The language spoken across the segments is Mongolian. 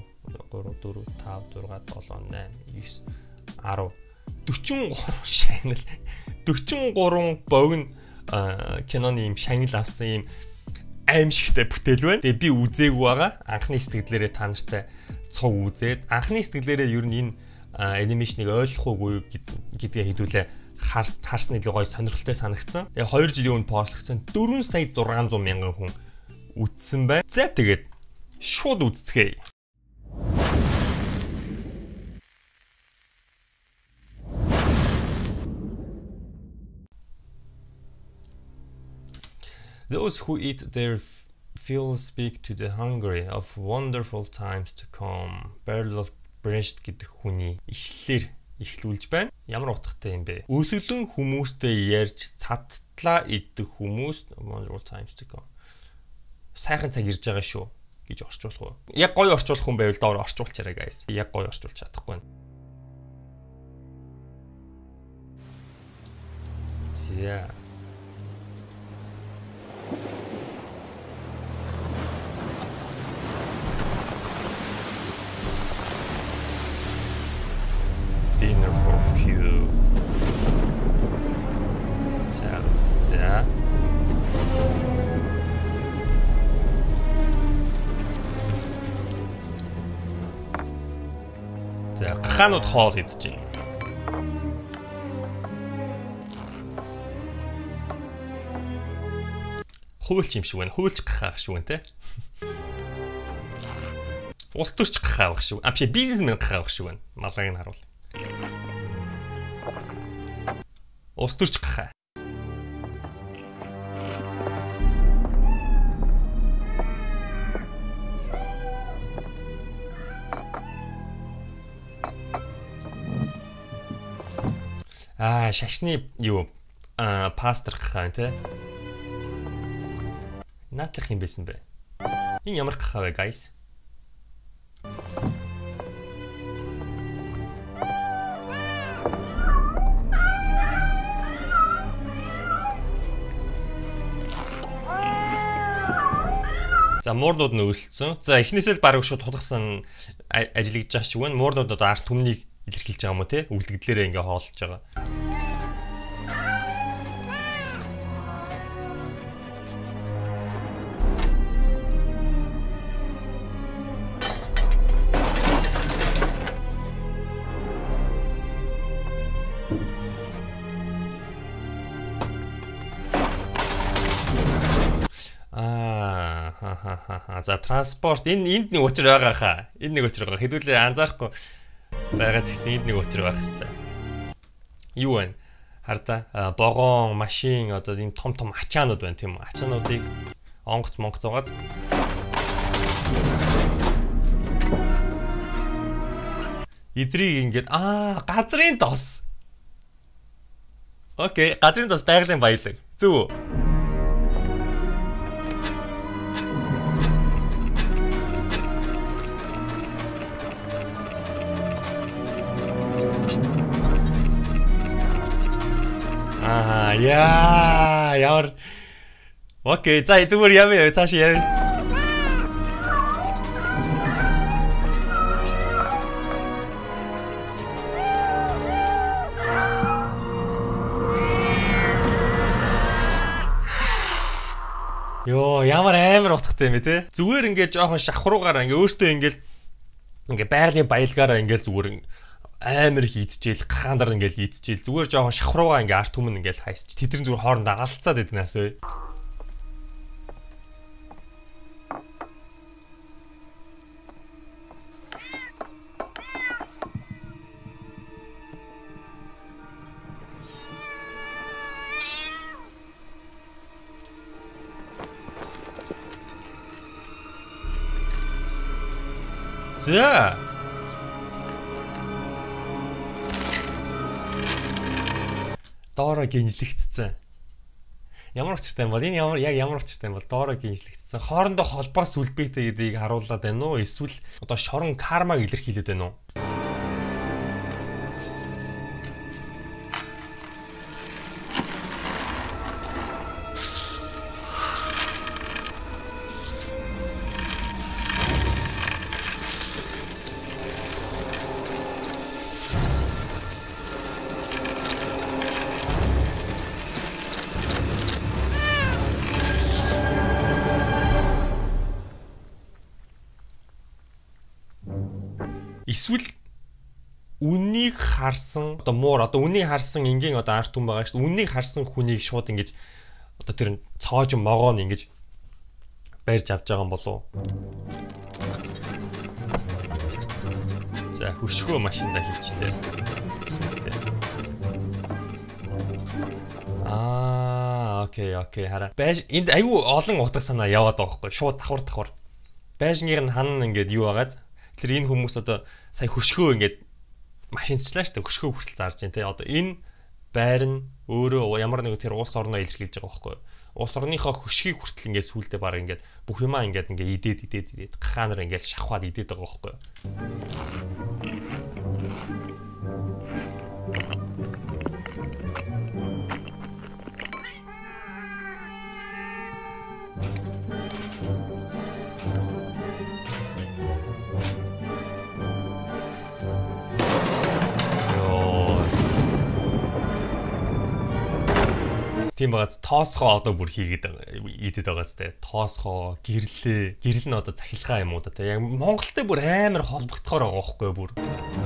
43 шагнал 43 богино киноны юм шагнал авсан юм аимшигтай бүтээл байна. Тэгээ би үзээгүй байгаа. Анхны сэтгэлээрээ та нартай цуг үзээд анхны сэтгэлээрээ ер нь энэ анимашныг ойлгохгүй гэдгээ хэдүүлээ харсны илүү гоё сонирхолтой санагдсан. Тэгээ 2 жилийн өмнө постлогдсон 4 сая 600 мянган хүн үзсэн байна. За тэгээд шууд үзцгээе. Those who eat their fill speak to the hungry of wonderful times to come. Bertolt Brecht гэдэг хүний ишлэлээр эхлүүлж байна. Ямар утгатай юм бэ? Өсөлөн хүмүүстэй ярьж цадтлаа иддэг хүмүүс wonderful times to come. Сайхан цаг ирж байгаа шүү гэж орчуулах уу? Яг гоё орчуулах хүн байвал доор орчуулчаарай guys. Яг гоё орчуулж чадахгүй байна. За dinner for few. За. За, гахаанууд хоол идэж байна. Хуульч юм шиг байна. Хуульч гахаах шиг байна те. Улс төрч гахаах шиг. Биш бизнесмен гахаах шиг байна. Малгайг нь харуул. Улс төрч гахаа. Шашны юу пастор гахаа те. Наадлах юм байсан бэ? Энэ ямар гахаа вэ guys? За муурнууд нь өсөлцсөн. За эхнээсээ л баруун шууд тулгсан ажиллаж байгаа шиг байна. Муурнууд одоо арт түмнийг илэрхийлж байгаа юм уу те? Үлдэгдлээрээ ингээ хооллож байгаа. За транспорт энд нэг учир байгаа хаа. Энд нэг учир байгаа. Хэдүүлээ анзаарахгүй байгаа ч гэсэн энд нэг учир байх хэвээр. Юу вэ? Хардаа богоон, машин одоо энэ том ачаанууд байна тийм үү? Ачаануудыг онгоц зугаас идрийг ингээд газрын дос. Окей, газрын дос байгалийн баялаг. Зүг үү? Ямар. Окей, за зүгээр явъя, цааш явъя. Йоо, ямар амар утгатай юм бэ те? Зүгээр ингээд жоохон шахруугаараа ингээд өөртөө ингээд байгалийн баялгаараа ингээд зүгээр амар их идчихэл хаандар ингээл идчихэл зүгээр жоохон шахруугаа ингээ арт түмэн ингээл хайсч тэдний зүгээр хоорондоо галцаад байднаас бай. За доороо гинжлэгдсэн. Ямар учиртай юм бол энэ ямар учиртай юм бол доороо гинжлэгдсэн. Хоорондоо холбоо сүлбэтэй гэдгийг харуулад байна уу? Эсвэл одоо шорон кармаг илэрхийлээд байна уу? Эсвэл үннийг харсан одоо муур одоо үннийг харсан ингийн одоо арт хүн байгаа шүү дээ. Үннийг харсан хүнийг шууд ингэж одоо тэр цоож могоо нь ингэж барьж авч байгаа юм болов уу? За хөшгөө машинда хийчлээ. Окей хараа. Байж энд аюу олон утга санаа яваад байгаа байхгүй шууд давхар. Байшныг нь ханна ингээд юу байгааз тэр энэ хүмүүс одоо сая хөшгөө ингээд машинтчлаа шүү дээ. Хөшгөө хүртэл зарж байна те. Одоо энэ байр нь өөрөө ямар нэг тэр улс орноо илэрхийлж байгаа байхгүй юу? Улс орныхоо хөшгийг хүртэл ингээд сүулдэ баг ингээд бүх юмаа ингээд идээд гахаанаар ингээд шахаад идээд байгаа байхгүй юу? Тийм багц тоосхоо одоо бүр хийгээд идээд байгаа зү. Тоосхоо, гэрэл нь одоо цахилгаан юм уу да. Яг Монголтай бүр амар холбогдохоор байгаа байхгүй юу бүр.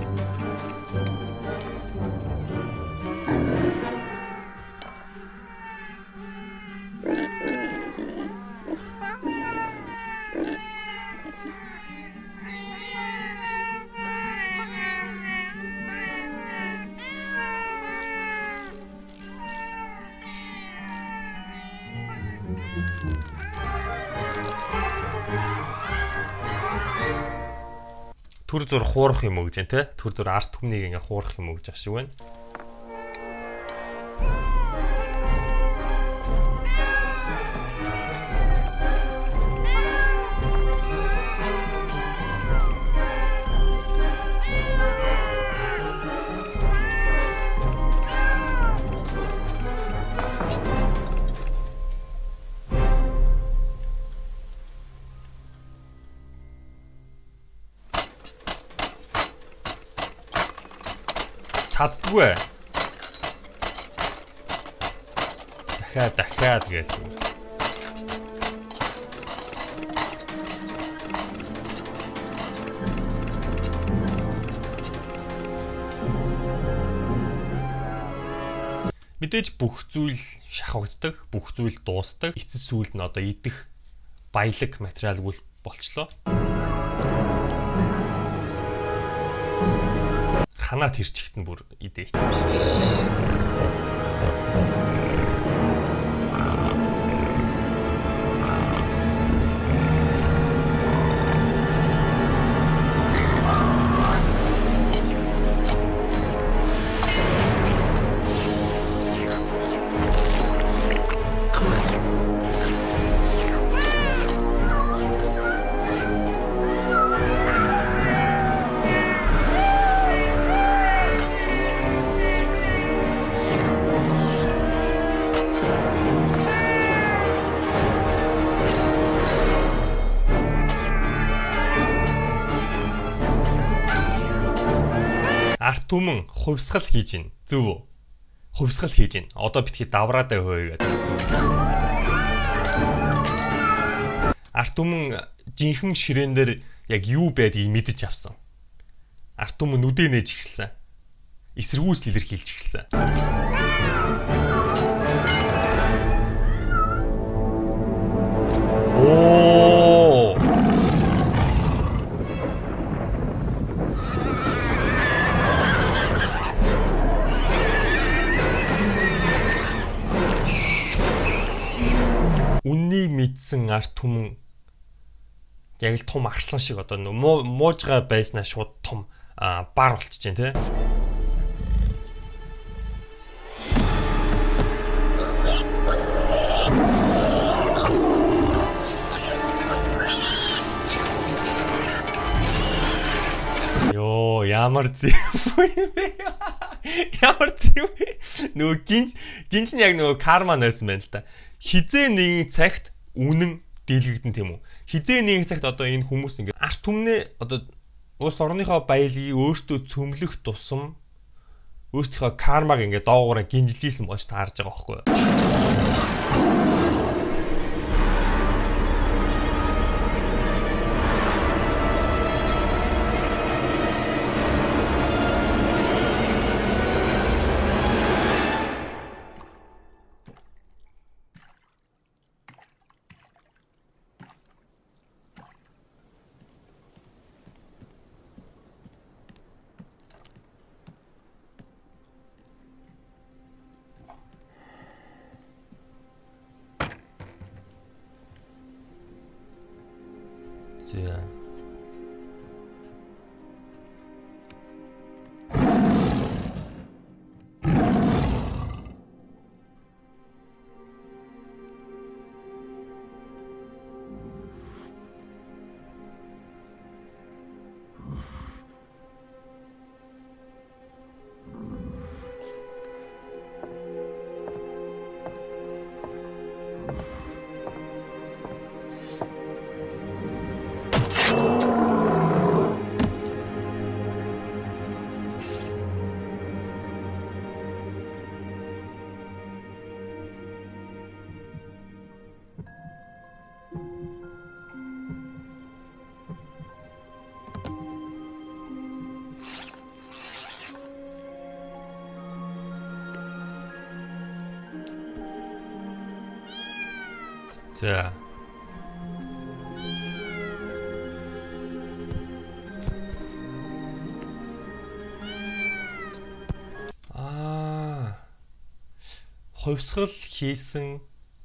Түр зур хуурах юм уу гэж те түр зур арт түмнийг ингээ хуурах юм уу гэж ах шиг байна. Цаддгүй. Дахиад гэлээ. Мэдээж бүх зүйл шахагддаг, бүх зүйл дуустдаг. Эцэс сүүлд нь одоо идэх баялаг материалгүй болчлоо. Ханаа тэр чигт нь бүр идэ хийсэн биш. Арт түмэн хувьсгал хийж гин. Зөв үү? Хувьсгал хийж гин. Одоо битгий давраадаа хөөе гэдэг. Арт түмэн жинхэнэ ширээн дээр яг юу байдгийг мэдэж авсан. Арт түмэн нүдээ нээж эхэлсэн. эсэргүүцэл илэрхийлж эхэлсэн. Оо. Үннийг мэдсэн арт түмэн яг л том арслан шиг одоо муужгаа байснаа шууд том бар болчихж дээ, тэ. Йоо, ямар зэв юм бэ? Ямар зэв. Нөгөө гинж нь яг нөгөө карма нээсэн байна л та. Хизээ нэгэн цагт үнэн дийлэгдэн тийм үү? Хизээ нэгэн цагт одоо энэ хүмүүс ингээд арт түмнээ одоо улс орныхоо баялагийг өөртөө цөмлөх тусам өөртөөхөө кармаг ингээд доогоороо гинжилж ийсэн болж таарж байгаа байхгүй юу? Yeah. За. Хувьсгал хийсэн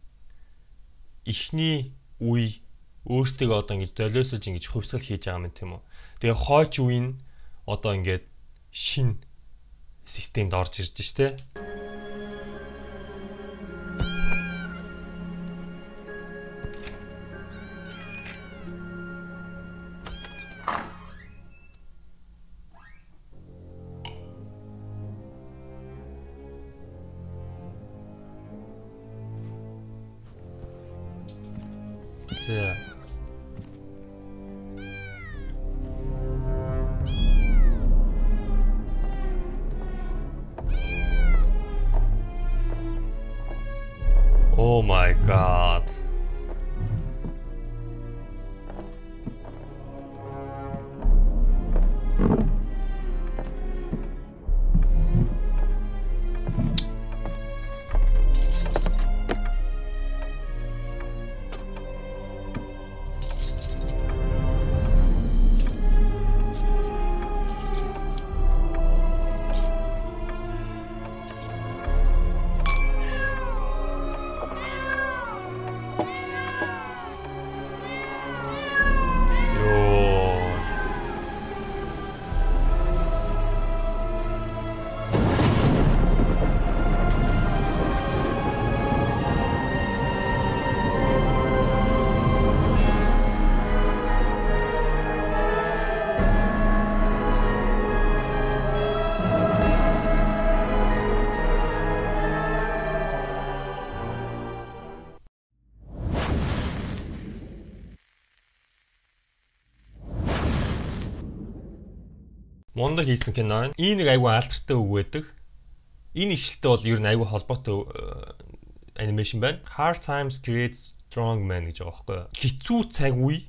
эхний үе өөртөө одоо ингэж золиосож ингэж хувьсгал хийж байгаа юм тийм үү. Тэгээ хойч үе нь одоо ингэж шин системд орж ирж штэ. Yeah. Oh my God. Мондо хийсэн кино. Энэ нэг айгүй алдартай үг байдаг. Энэ ишлэлтэй бол ер нь айгүй холбоотой анимашн байна. Hard times create strong men гэж байгаа байхгүй юу? Хэцүү цаг үе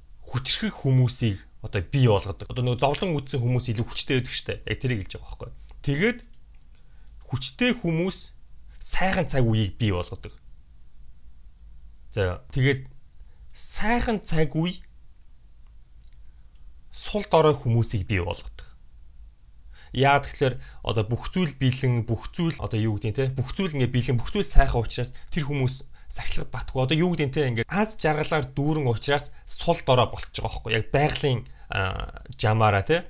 хүчрхэг хүмүүсийг одоо бий болгодог. Одоо нөгөө зовлон үзсэн хүмүүс илүү хүчтэй байдаг штэ. Яг тэрийг хэлж байгаа байхгүй юу? Тэгээд хүчтэй хүмүүс сайхан цаг үеийг бий болгодог. За тэгээд сайхан цаг үе сул дорой хүмүүсийг бий болгодог. Яагаад тэгэхээр одоо бүх зүйл биелэн бүх зүйл одоо юу гэдэг те бүх зүйл ингээ биелэн бүх зүйл сайхан учраас тэр хүмүүс сахилгад батгүй. Одоо юу гэдэг те ингээ аз жаргалаар дүүрэн учраас сул дорой болчихж байгаа байхгүй. Яг байгалийн жамаараа те.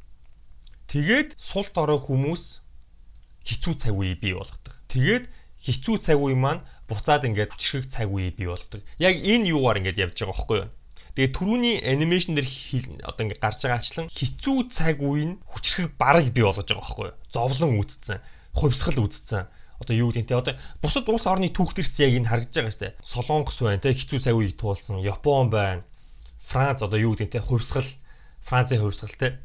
Тэгээд сул дорой хүмүүс хэцүү цаг үеийг бий болгодог. Тэгээд хэцүү цаг үе маань буцаад ингээд хүчрэг цаг үеийг бий болгодог. Яг энэ юугаар ингээд явж байгаа байхгүй юу? Тэгээд түрүүний анимашн дээр одоо ингээд гарч байгаа ачлан хэцүү цаг үе нь хүчрэг бараг бий болгож байгаа байхгүй юу? Зовлон үүсцэн, хувьсгал үүсцэн. Одоо юу гэдэг те одоо бусад улс орны түүхтэрч яг энэ харагдаж байгаа шүү дээ. Солонгос байна те хэцүү цаг үеийг туулсан, Япон байна, Франц одоо юу гэдэг те хувьсгал, Францын хувьсгал те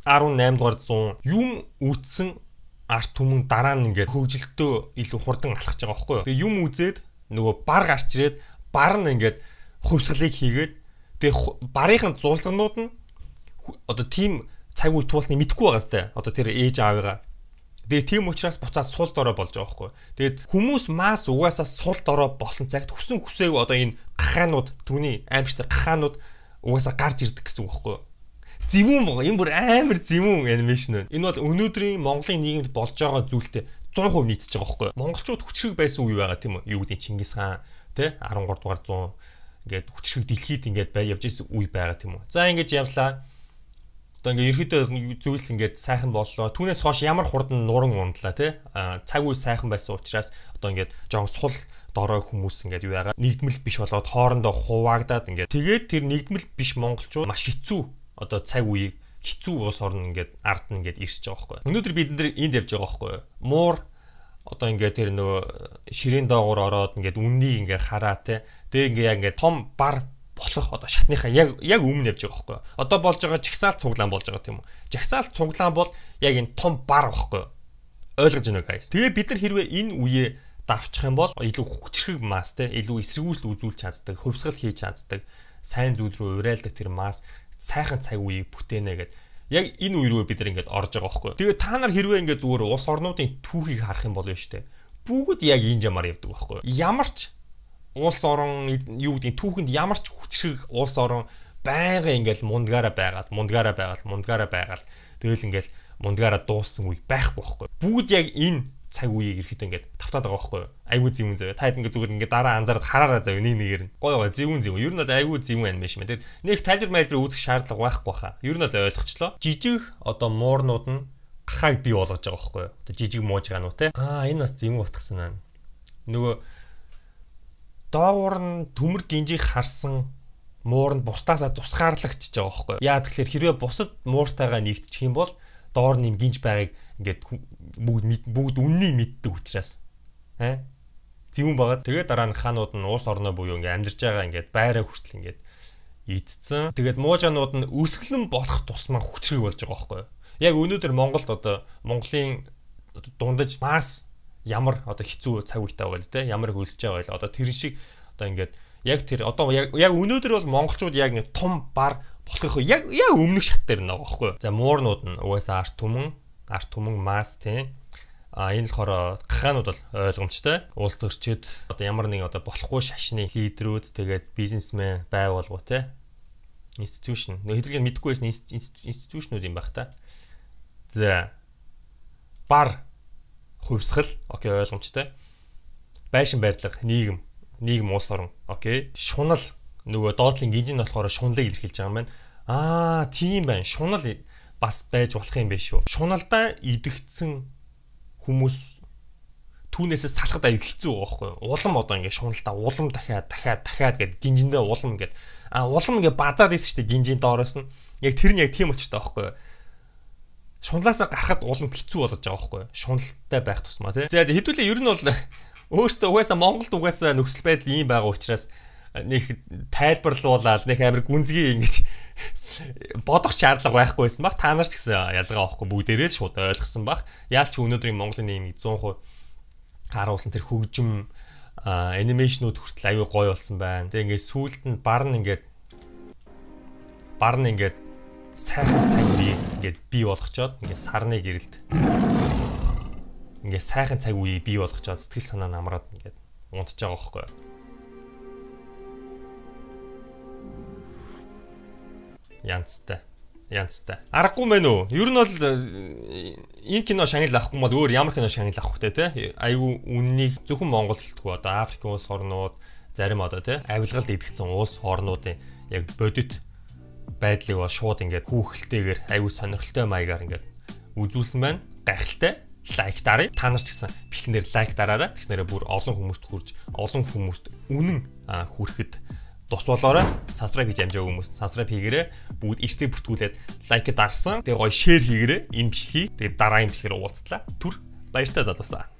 18 дугаар зуун юм үүссэн арт түмэн дараа нь ингээд хөгжилтөө илүү хурдан алхаж байгаа байхгүй юу. Тэгээ юм үзээд нөгөө бар гарч ирээд бар нь ингээд хувьсгалыг хийгээд тэгээ барынхын зулцгнууд нь одоо тийм цаг үе туулсныг мэдэхгүй байгаа сте. Одоо тэр ээж аавыгаа. Тэгээ тийм учраас буцаад сул дорой болж байгаа байхгүй юу. Тэгээд хүмүүс масс угаасаа сул дорой болсон цагт хүсэн хүсээгүй одоо энэ гахаанууд түүний аимшигтай гахаанууд угаасаа гарч ирдэг гэсэн үг байхгүй юу. Зэвүүн байгаа. Энэ бүр амар зэвүүн анимашн. Энэ бол өнөөдрийн Монголын нийгэмд болж байгаа зүйлтэй 100% нийцэж байгаа байхгүй юу? Монголчууд хүчрэг байсан үе байгаа тийм үү? Юу гэдэг Чингис хаан тий 13 дугаар 100 ингээд хүчрэг дэлхийд ингээд явж ирсэн үе байгаа тийм үү? За ингэж явлаа. Одоо ингээд ерөөдөө зүйлс ингээд сайхан боллоо. Түүнээс хойш ямар хурдан нуран ундлаа тий? Цаг үе сайхан байсан учраас одоо ингээд жоон сул дорой хүмүүс ингээд юу яагаад нэгдмэл биш болоод хоорондоо хуваагдаад ингээд тэгээд тэр нэгдмэл биш монголчууд маш хэцүү одоо цаг үеийг хэцүү улс орн ингээд ард нь ингээд ирсэж байгаа байхгүй. Өнөөдөр бид нар энд явж байгаа байхгүй. Муур одоо ингээд тэр нөгөө ширээн доогуур ороод ингээд үннийг ингээд хараа те. Тэгээ ингээд яг ингээд том бар болох одоо шатныхаа яг өмнө явж байгаа байхгүй. Одоо болж байгаа жагсаалт цуглаан болж байгаа тийм үү. Жагсаалт цуглаан бол яг энэ том бар байхгүй. Ойлгож байна уу guys? Тэгээ бид нар хэрвээ энэ үеэ давчих юм бол илүү хүчрэг масс те, илүү эсэргүүцэл үзүүлж чаддаг, хувьсгал хийж чаддаг, сайн зүйл рүү уриалдаг тэр масс сайхан цаг үеийг бүтээнэ гэд. Яг энэ үе рүү бид нар ингээд орж байгаа байхгүй. Тэгээ та нар хэрвээ ингээд зүгээр улс орнуудын түүхийг харах юм бол шүү дээ. Бүгд яг энэ жамаар явдаг байхгүй. Ямар ч улс орон юу гэдэг түүхэнд ямар ч хүчрэг улс орон байнга ингээд мундгаараа байгаад тэгэл ингээд мундгаараа дууссан үе байхгүй байхгүй. Бүгд яг энэ цаг үеийг ирэхэд ингээд тавтаад байгаа байхгүй юу? Айгуу зэвүүн заяа. Та хэд ингээд зүгээр ингээд дараа анзаараад хараараа заяа нэгээр нь. Гой зэвүүн. Ер нь бол айгуу зэвүүн анимашн байна. Тэгээд нэг тайлбар үзэх шаардлага байхгүй хаа. Ер нь бол ойлгочлоо. Жижиг одоо муурнууд нь гахааг бий болгож байгаа байхгүй юу? Одоо жижиг муужгаануу те. Энэ бас зэвүүн утгасан аа. Нөгөө доогуур нь төмөр гинжиг харсан муур нь бусдаасаа тусгаарлагчж байгаа байхгүй юу? Яа тэгэхээр хэрвээ бусад мууртайгаа нэгдчих юм бол доор нь гинж байгааг ингээд бүгд үннийг мэддэг учраас зэвүүн байгаа. Тэгээд дараа нь хаанууд нь уус орноо буюу ингээд амьдарч байгаа ингээд байраа хүртэл ингээд идсэн. Тэгээд муужаанууд нь өсгөлэн болох тусмаа хүчрэг болж байгаа байхгүй юу? Яг өнөөдөр Монголд одоо Монголын дундаж масс ямар одоо хэцүү цаг үетэй байгаа л те, ямар хөлсөж байгаа л одоо тэр шиг одоо ингээд яг тэр одоо яг өнөөдөр бол монголчууд яг нэг том бар болох яг өмнөх шат дээр нэг байгаа байхгүй юу? За муурнууд нь угаасаа арт түмэн масс тийм. Энэ болохоор гахаанууд бол ойлгомжтой. Улс төрчид одоо ямар нэг одоо болохгүй шашны лидерүүд тэгээд бизнесмен байгуулгуу те. Институшн. Хэдүүлээ мэдгүй байсан институшнууд юм байх та. За. Бар хувьсгал. Окей, ойлгомжтой. Байшин барилга, нийгэм улс орон. Окей. Шунал нөгөө доотлын гинжин болохоор шунлыг илэрхийлж байгаа юм байна. Тийм байна. Шунал бас байж болох юм биш үү? Шуналдаа идэгдсэн хүмүүс түүнээсээ салахад аюу хэцүү байгаа байхгүй юу? Улам одоо ингээд шуналдаа улам дахиад гэд гинжиндээ улам ингээд улам ингээд базаад ийсэн шүү дээ гинжийн доороос нь. Яг тэр нь яг тийм очтой байхгүй юу? Шуналаасаа гарахад улам хэцүү болгож байгаа байхгүй юу? Шуналтай байх тусмаа тий. За хэдүүлээ ер нь бол өөртөө угаасаа Монголд угаасаа нөхцөл байдал ийм байгаа учраас нэг тайлбарлуулаад нэг амар гүнзгий ингэж бодох шаардлага байхгүй байсан баг. Та нар ч гэсэн ялгаа авахгүй бүгдээрээ л шууд ойлгосон баг. Яалч өнөөдрийн Монголын нийгмийг 100% харуулсан тэр хөгжим анимашнууд хүртэл аюу гоё болсон байна. Тэгээ ингээд сүүлд нь бар нь ингээд сайхан цаг бий ингээд бий болгочоод ингээд сарны гэрэлд ингээд сайхан цаг үеийг бий болгочоод сэтгэл санаа намраад ингээд унтж байгаа байхгүй юу. Янцтай. Аргагүй мэн үү? Ер нь бол энэ кино шагнал авахгүй бол өөр ямар кино шагнал авах вэ те? Айгу үннийг зөвхөн Монгол хэлтгүү одоо Африк улс орнууд зарим одоо те авилгалд идэгцэн улс орнуудын яг бодит байдлыг бол шууд ингээд хүүхэлтэйгээр айгу сонирхолтой маягаар ингээд үзүүлсэн байна. Гайхалтай. Лайк дарыг. Та нар ч гэсэн бичлэнээр лайк дараарай. Тэгснээрээ бүр олон хүмүүст хүрж, олон хүмүүст үнэн хүрэхэд тус болоорой. Subscribe хийж амжаагүй хүмүүс subscribe хийгээрэй. Бүгд эртээ бүртгүүлээд лайк дарсан. Тэгээ гоё share хийгээрэй. Энэ бичлэгийг. Тэгээ дараагийн бичлэгээр уулзтлаа. Түр баяртай залуусаа.